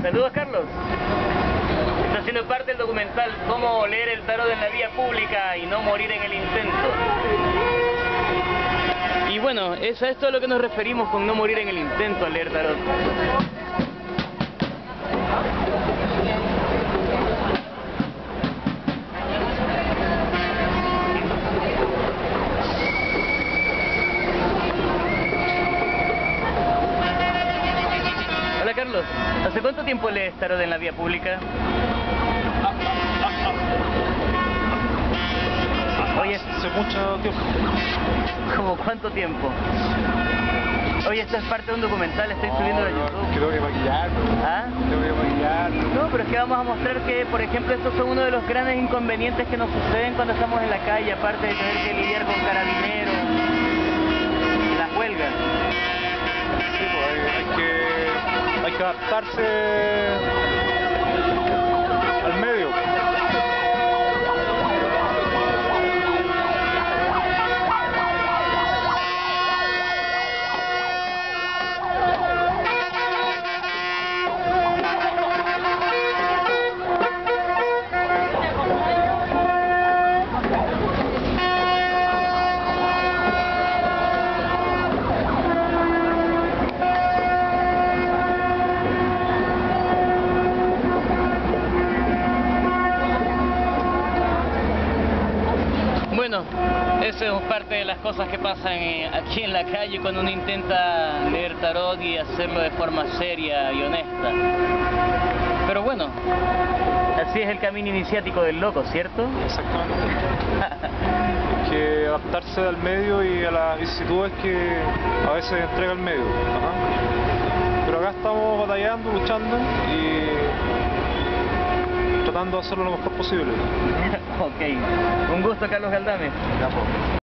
Saludos, Carlos. Está haciendo parte del documental Cómo leer el tarot en la vía pública y no morir en el intento. Y bueno, es a esto a lo que nos referimos con no morir en el intento al leer tarot. Hola, Carlos, ¿hace cuánto tiempo lees tarot en la vía pública? Oye, hace mucho tiempo. ¿Cómo cuánto tiempo? Oye, esto es parte de un documental, estoy subiendo a YouTube. Creo que maquillarlo. ¿Ah? Tengo que maquillarlo. No, pero es que vamos a mostrar que, por ejemplo, estos son uno de los grandes inconvenientes que nos suceden cuando estamos en la calle, aparte de tener que lidiar con carabineros, las huelgas. Sí, pues hay que adaptarse al medio. Bueno, eso es parte de las cosas que pasan aquí en la calle cuando uno intenta leer tarot y hacerlo de forma seria y honesta. Pero bueno, así es el camino iniciático del loco, ¿cierto? Exactamente. Hay que adaptarse al medio y a las vicisitudes que a veces entrega el medio. Ajá. Pero acá estamos batallando, luchando y tratando de hacerlo lo mejor posible. Ok, un gusto, Carlos Galdame. Ya, pues.